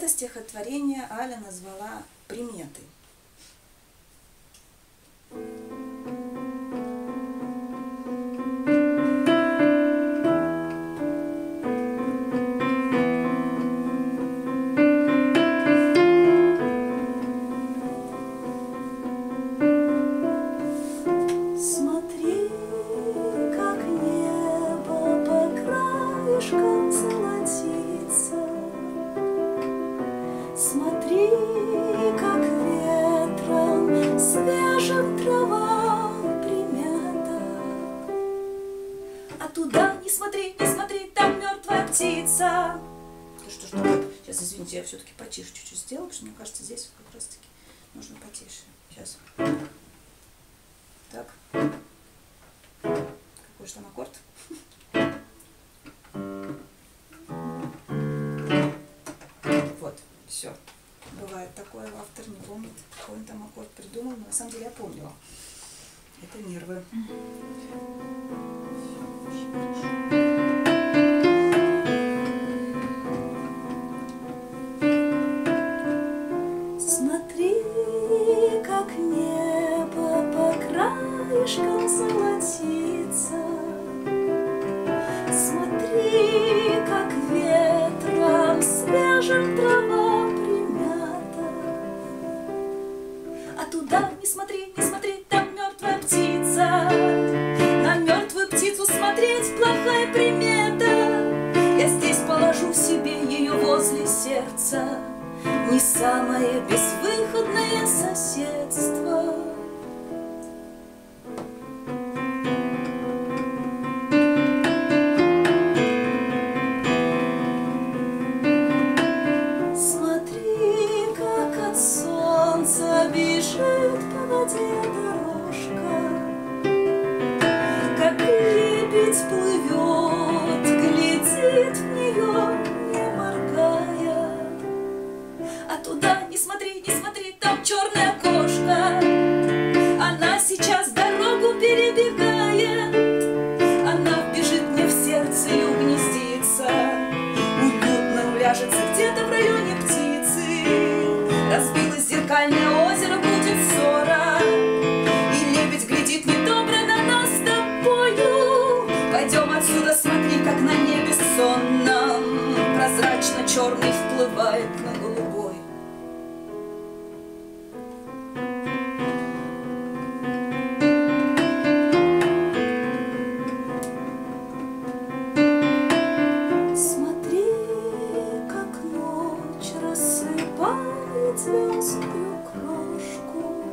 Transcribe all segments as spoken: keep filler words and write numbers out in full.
Это стихотворение Аля назвала «Приметы». Смотри, как небо по краешкам золотится. Смотри, как ветром свежим трава примята. А туда не смотри, не смотри, там мертвая птица. Ну что ж такое? Сейчас, извините, я все-таки потише чуть-чуть сделаю, потому что мне кажется, здесь вот как раз-таки нужно потише. Сейчас. Так. Какой же там аккорд? Вот, все. Бывает такое, автор не помнит, какой он там аккорд придумал, но на самом деле я помнила. Это нервы. Смотри, как небо по краешкам золотится. Смотри, как ветром свежим трава примята. А туда не смотри, не смотри, там мертвая птица. На мертвую птицу смотреть плохая примета. Я здесь положу себе ее возле сердца. Не самое безвыходное соседство. Смотри, как от солнца бежит по воде дорожка, как лебедь плывет, глядит в нее, не моргая. А туда не смотри, не смотри, там черная кошка. Она сейчас дорогу перебегает. Она вбежит мне в сердце и угнездится. Уютно уляжется где-то в районе птицы. Разбилось зеркальное озеро, будет ссора. И лебедь глядит недобро на нас с тобою. Пойдем отсюда, смотри, как на небе сонном прозрачно черный вплывает на голубой. Смотри, как ночь рассыпает звездную крошку,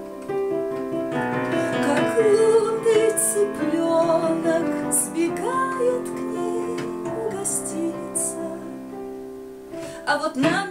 как лунный цыпленок сбегает к ней гостиница. А вот нам